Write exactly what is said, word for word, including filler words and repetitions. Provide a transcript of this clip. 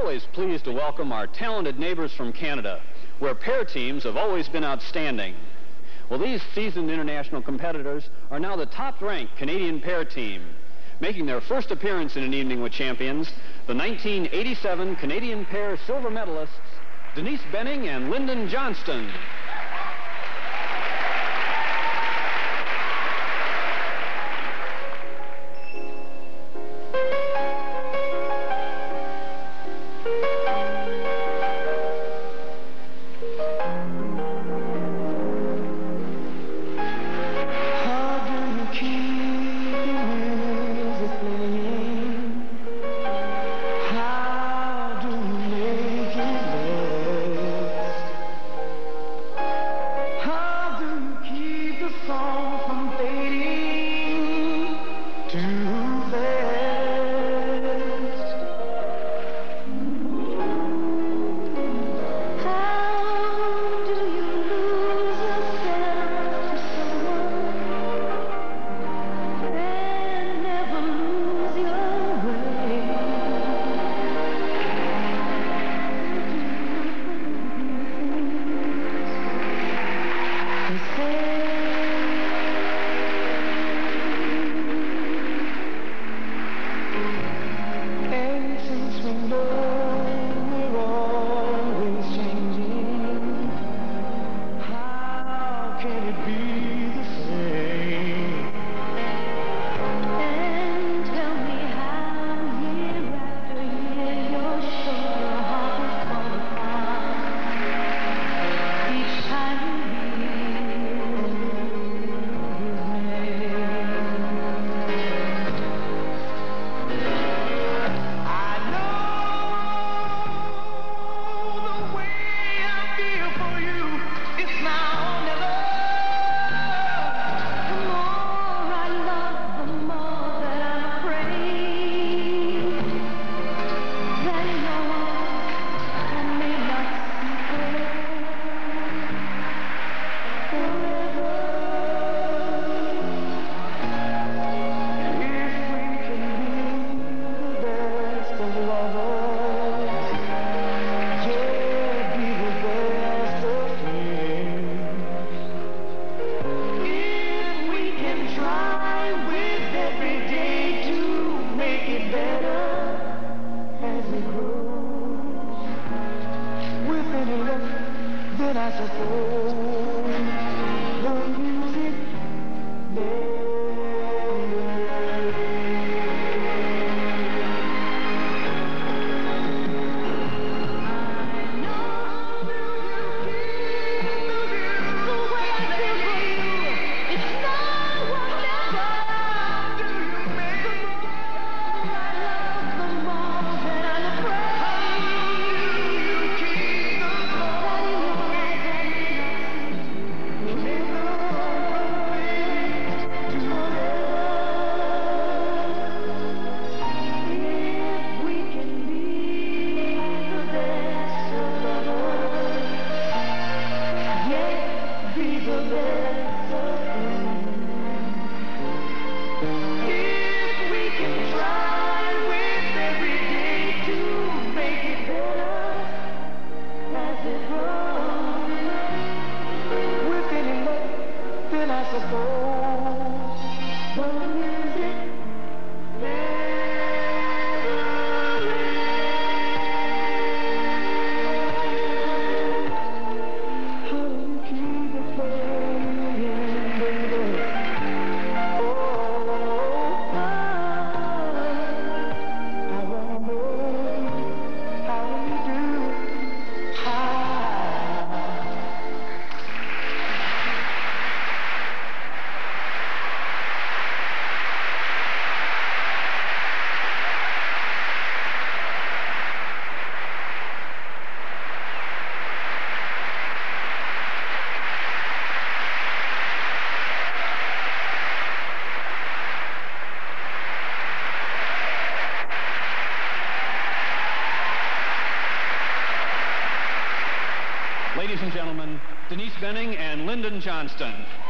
always pleased to welcome our talented neighbors from Canada, where pair teams have always been outstanding. Well, these seasoned international competitors are now the top-ranked Canadian pair team, making their first appearance in an Evening with Champions, the nineteen eighty-seven Canadian pair silver medalists, Denise Benning and Lyndon Johnston. Ladies and gentlemen, Denise Benning and Lyndon Johnston.